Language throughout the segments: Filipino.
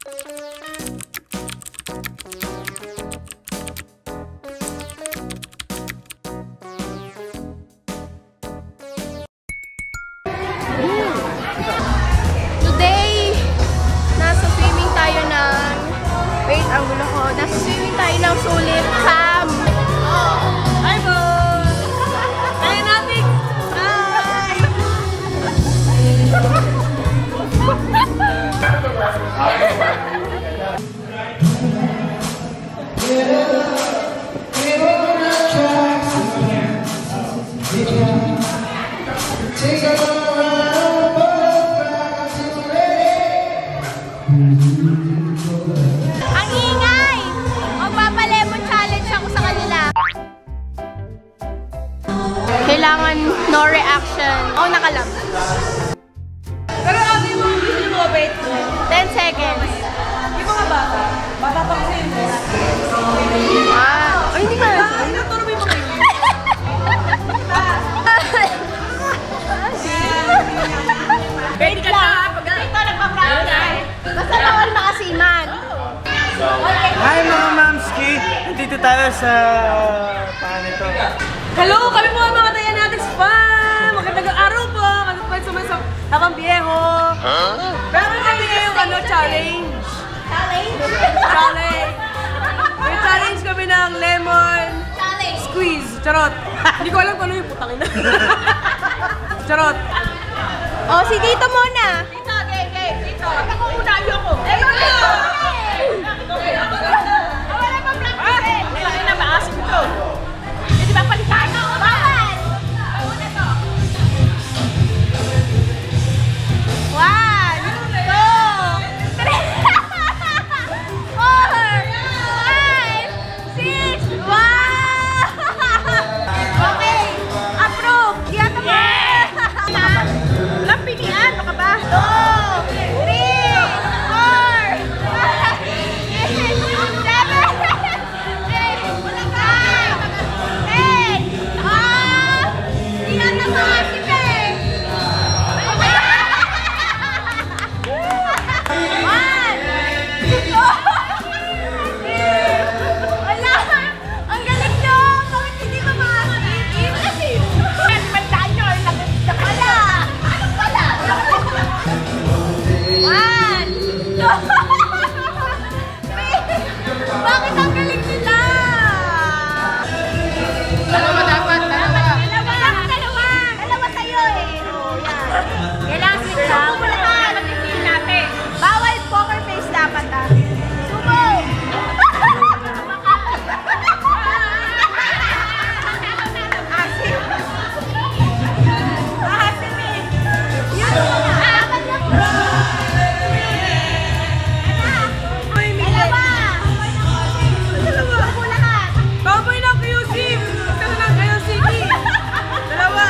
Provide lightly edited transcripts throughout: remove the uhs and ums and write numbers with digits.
Today, nasa swimming tayo ng... Wait, ang gulo ko. Nasa swimming tayo ng Sulit Cam. Hi, boss! Dynamic! Hi! Ang ingay! Magpapalemon challenge ako sa kanila. Kailangan no reaction. Oh, nakalap. Pero ano yung video mo, wait? 10 seconds. Di ba nga bata? Bata pa kasi yun. Ah, oh, hindi ka na. Turo mo yung mga yun. Wait lang. Ito nagpa-practice. Basta bawal makasiman. Hi mga mamski! Nandito tayo sa... paano ito? Hello! Kami mga Dayanatics fan! Magandang araw po! Ano pa sa Habang Viejo! Meron kami ngayong challenge! Challenge! May challenge kami ng lemon squeeze! Charot! Hindi ko alam kung ano yung putang ina. Charot! Oh, si Tito muna. Tito! Tito! Ba't ako muna ayoko? Wala pa practice eh. Kailangan na maasip ito! Hindi ba palitan? Bawal. One, two, three, 4, 5, 6, wow! Okay, approve. Diyan naman. Walang pilihan! Ano ka ba? 2, 3, 4, 5, 6, 7, 8, 9, 10. Ah! Diyan naman si Pe. 1, 2, 3. Wala! Ang galing nyo! Bakit hindi ba makakasip? Kasi, bandaan nyo, wala! Anong wala? 1, 2, 3. Bakit ang galing nila? Dalawa dapat! Dalawa! Dalawa sa'yo eh. Oh, yan. Kailangan switch lang. natin! Bawal poker face dapat ah. Subo! Asim. Asim eh. Yun na. Dalawa. Subo lahat. Baboy ng QC! Kasi ng QC! Dalawa!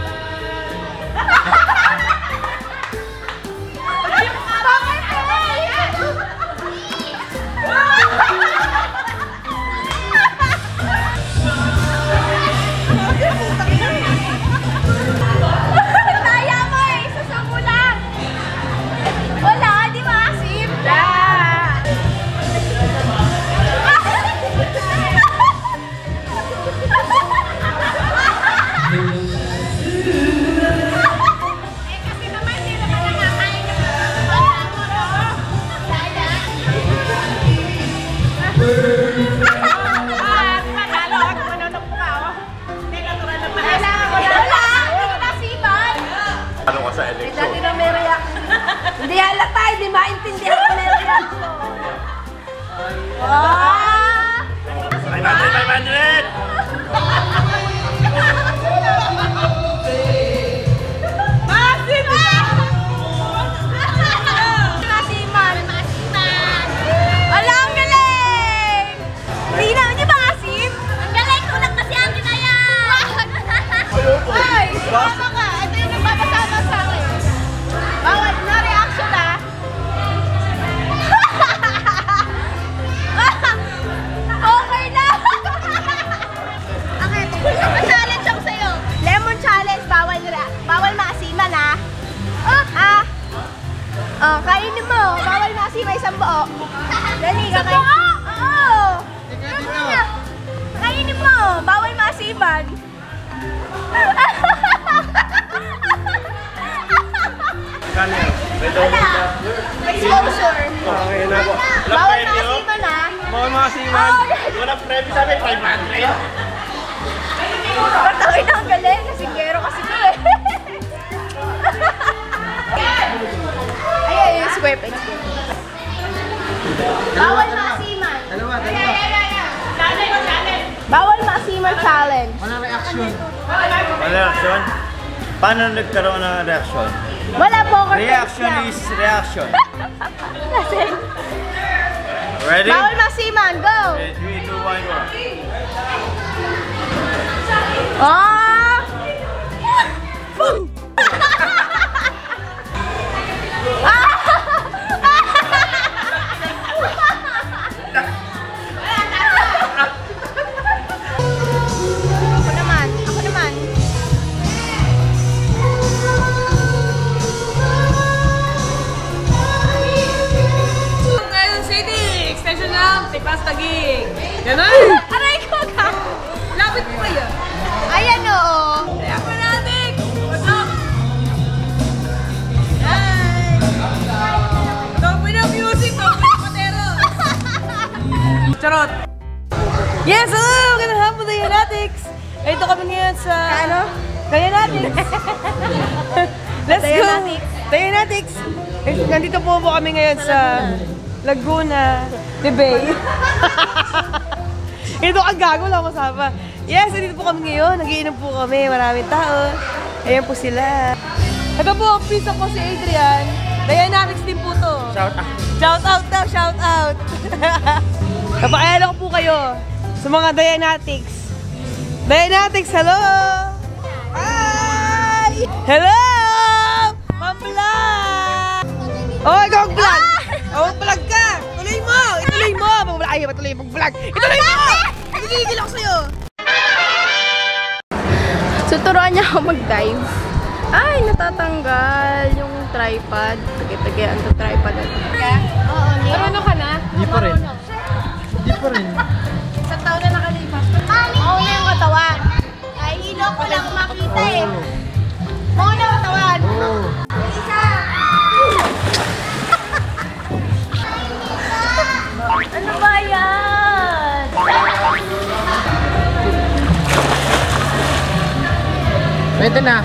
Poker face! Daya mo eh! Susubo lang! Wala! Di maasim! Kasi naman hindi naman nakakain ng Panalo ako! Mananok ka ako! Hindi natural na wala! Hindi ko nasiban! Ano ka sa election? Dati na may reaction. Hindi halata, hindi maintindihan ko may reaction. Ah! 500! Nasiman! Wala, ang galing! Di ba asim? Ang galing! Kulang kasi ang ginayang! Ay! Tama ka! Ito yung nagpapasama sa akin. Bawal na reaction ah! Okay na! buo. Dali, kakainin. Oo! Kakainin mo. Bawal maasiman. Kanya. Wala. Exposure. Okay na po. Bawal maasiman ha. Mga masiman. Walang premyo sa amin, 500. Patawin na ang galing. Kasingero kasi ko eh. Ay, square peg. Bawal maasiman. Dalawa. Bawal maasiman challenge. Walang reaction? Paano nagkaroon ng reaction? Wala poker face Reaction lang. is reaction. Kasi, Ready? bawal maasiman. Go! 3, 2, 1, go. Ah! Boom! Ako naman. Quezon City! Extension ng Tipas Taguig. Ganun! Aray ko ka! Lapit mo ba yan? Ayan oo. Kaya pa natin! What's up? Hey! Topi na music! Topi na patero! Charot! Yes! Hello! Magandang hapon na Yanatics! Ito kami ngayon sa... Ano? Yanatics! Let's go! Yanatics! Nandito po kami ngayon sa Laguna de Bay. Ito ang gago lang masama. Yes, nandito po kami ngayon. Nagiinom po kami. Maraming tao. Ayan po sila. Ito po, pisa ko si Adrian. Dynamics din po to. Shout out. Shout out daw, shout out. Napakayala ko po kayo sa mga Dynamics. Dynamics, hello! Hi! Hello! Pamplug! Oh, ikaw mag-vlog! Oh, mag-vlog ka! Tuloy mo! Ituloy mo! Ayaw, matuloy mag-vlog! Ituloy mo! Nagigigil ako sa'yo! So, turuan niya ako mag-dive. Ay, natatanggal yung tripod. Tagay-tagayan to tripod. Oo, Marunong ka na? Di pa rin. Di pa rin. Isang taon na nakalipas. Oo na yung katawan. Ay, ilo ko lang makita eh. Oo na yung katawan. Isa! Ano ba yan? Pwede na.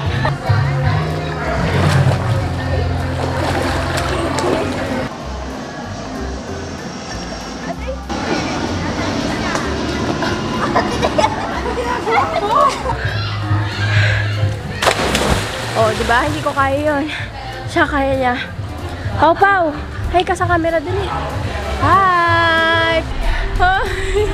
Oh, di ba? Hindi ko kaya yun. Siya kaya niya. Pau Pau! Hi ka sa camera dun eh. Hi! Hi!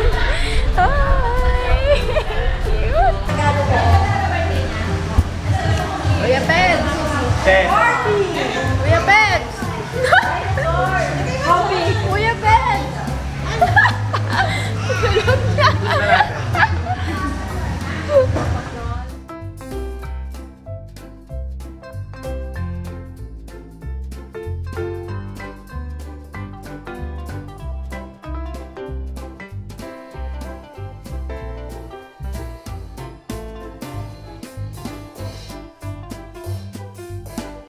Hi! Cute! Kuya Ped! 10.